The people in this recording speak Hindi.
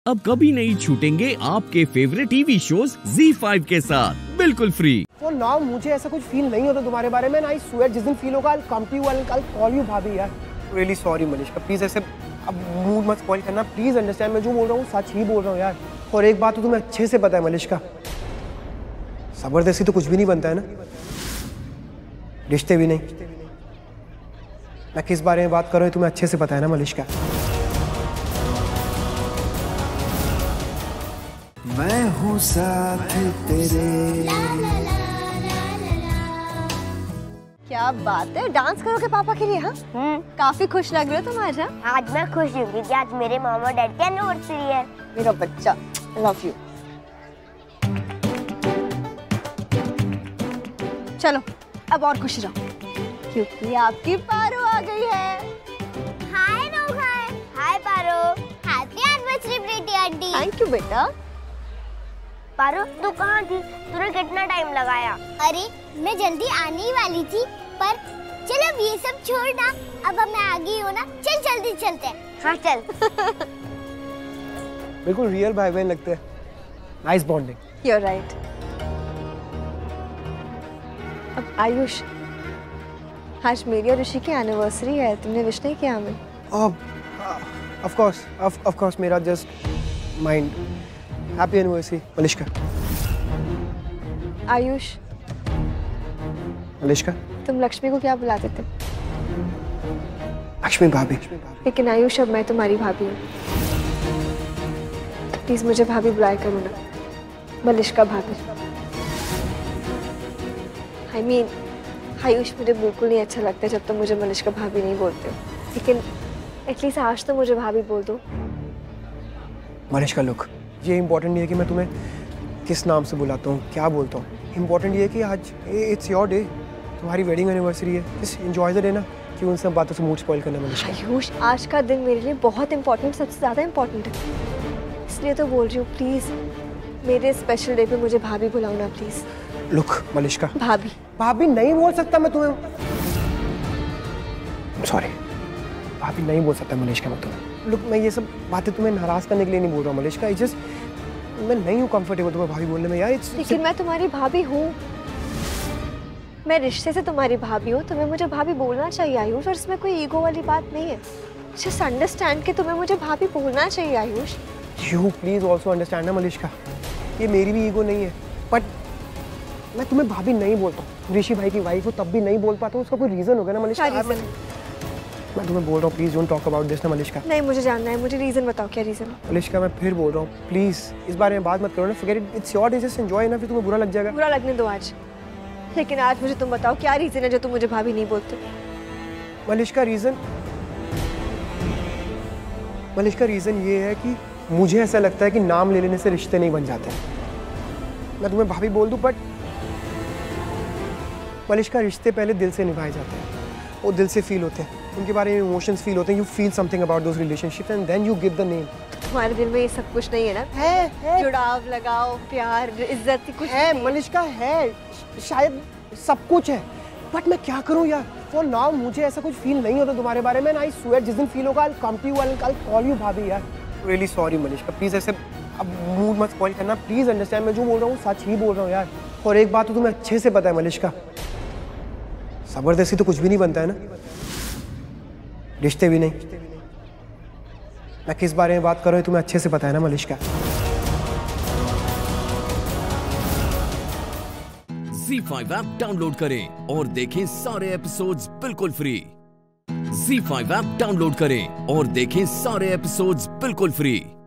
अब कभी नहीं छूटेंगे आपके फेवरेट टीवी शोज ZEE5 के साथ बिल्कुल फ्री। फॉर नाउ मुझे ऐसा कुछ फील नहीं होता तुम्हारे बारे में। आई स्वेयर जिस दिन फील होगा I'll come to you and I'll call you भाभी यार। रियली सॉरी मनीषा, प्लीज ऐसे अब मूड मत स्पॉइल करना, प्लीज अंडरस्टैंड। मैं जो बोल रहा हूँ सच ही बोल रहा हूँ यार। और एक बात तो तुम्हें अच्छे से पता है मनीषा, जबरदस्ती तो कुछ भी नहीं बनता है ना, रिश्ते भी नहीं। मैं किस बारे में बात कर रहा हूँ तुम्हें अच्छे से पता है ना मनीषा। मैं हूँ साथ तेरे। क्या बात है, डांस करोगे पापा के लिए? हाँ काफी खुश लग रहे हो तुम आज। आज मैं खुश हूँ क्योंकि आज मेरे मामा डैड की एनिवर्सरी है। मेरा बच्चा, लव यू। चलो अब और खुश रहो क्योंकि आपकी पारो आ गई है। हाय लोग, hi Paro, happy anniversary Preeti aunty. Thank you बेटा। पारो तू कहाँ थी? तूने कितना टाइम लगाया? अरे मैं जल्दी आने ही वाली थी, पर चल अब ये सब छोड़ ना, अब मैं आ गई हूँ ना, चल जल्दी चलते हैं। हाँ चल। बिल्कुल रियल भाई बहन लगते हैं। Nice bonding. You're right। अब आयुष, आज मेरी और ऋषि की एनिवर्सरी है, तुमने विश नहीं किया हमें? ऑफ कोर्स मेरा just mind. Happy anniversary Manisha. Ayush, Manisha, तुम लक्ष्मी को क्या बुलाते थे? लक्ष्मी भाभी। लेकिन आयुष अब मैं तुम्हारी भाभी हूँ, प्लीज मुझे भाभी बुलाया करो ना, मनीषा भाभी। I mean, आयुष मुझे बिल्कुल नहीं अच्छा लगता जब तुम मुझे मनीषा भाभी नहीं बोलते हो, लेकिन एटलीस्ट आज तो मुझे भाभी बोल दो। मनीषा लुक, ये इम्पोर्टेंट नहीं है कि मैं तुम्हें किस नाम से बुलाता हूँ, क्या बोलता हूँ। इम्पोर्टेंट ये है कि आज इट्स योर डे, तुम्हारी वेडिंग एनिवर्सरी है। जस्ट एंजॉय द डे ना, क्यों उन सब बातों से मूड स्पॉइल करना मनीषा। आयुष, आज का दिन मेरे लिए बहुत इंपॉर्टेंट, सबसे ज़्यादा इंपॉर्टेंट है, इसलिए तो बोल रही हूँ। प्लीज़ मेरे स्पेशल डे पे मुझे भाभी बुलाओ ना प्लीज़। लुक मनीषा, भाभी भाभी नहीं बोल सकता मैं तुम्हें। सॉरी, भाभी नहीं बोल सकता मनीषा मैं तुम्हें। लुक, मैं ये सब बातें तुम्हें नाराज करने के लिए नहीं बोल रहा हूँ मनीषा। आई जस्ट, मैं नहीं हूँ कंफर्टेबल तुम्हें भाभी बोलने में यार। लेकिन मैं तुम्हारी भाभी हूँ, मैं रिश्ते से तुम्हारी भाभी हूँ, तुम्हें मुझे भाभी बोलना चाहिए आयुष। और इसमें कोई ईगो वाली बात नहीं है, जस्ट अंडरस्टैंड कि तुम्हें मुझे भाभी बोलना चाहिए Ayush. You please also understand ना मनीषा, ये मेरी भी ईगो नहीं है, बट मैं तुम्हें भाभी नहीं बोलता हूँ। ऋषि भाई की वाइफ हो तब भी नहीं बोल पाता हूँ, उसका कोई रीजन होगा ना मनीषा। मैं तुम्हें बोल रहा हूँ please don't talk about this ना मनीषा। नहीं, मुझे जानना है, मुझे रीजन बताओ, क्या रीजन? मनीषा मैं फिर बोल रहा हूँ, प्लीज इस बारे में बात मत करो ना। Forget it, it's your day, just enjoy ना, फिर तुम्हें बुरा लग जाएगा। बुरा लगने दो आज, लेकिन आज मुझे तुम बताओ क्या रीजन है जो तुम मुझे भाभी नहीं बोलते? मनीषा रीजन ये है कि मुझे ऐसा लगता है कि नाम ले लेने से रिश्ते नहीं बन जाते। मैं तुम्हें भाभी बोल दूं, बट मनीषा रिश्ते पहले दिल से निभाए जाते हैं, वो दिल से फील होते हैं, उनके बारे में इमोशंस फील होते हैं। You feel something about those relationships and then you give the name. तुम्हारे दिल में ये सब कुछ नहीं है ना? है। जुड़ाव, लगाव, प्यार, इज्जत, कुछ है मनीषा, है, शायद सब कुछ है, बट मैं क्या करूं यार। फॉर नाउ मुझे ऐसा कुछ फील नहीं होता तुम्हारे बारे में। आई स्वेयर जिस दिन फील होगा I'll come to you and I'll call you भाभी यार। रियली सॉरी मनीषा, प्लीज ऐसे अब मूड मत स्पॉइल करना, प्लीज अंडरस्टैंड। मैं जो बोल रहा हूँ सच ही बोल रहा हूँ यार। और एक बात तो तुम्हें अच्छे से पता है मनीषा, जबरदस्ती तो कुछ भी नहीं बनता है ना, रिश्ते भी नहीं। मैं किस बारे में बात कर रहा हूँ तुम्हें अच्छे से पता है ना मनीषा। ZEE5 ऐप डाउनलोड करें और देखें सारे एपिसोड्स बिल्कुल फ्री। ZEE5 ऐप डाउनलोड करें और देखें सारे एपिसोड्स बिल्कुल फ्री।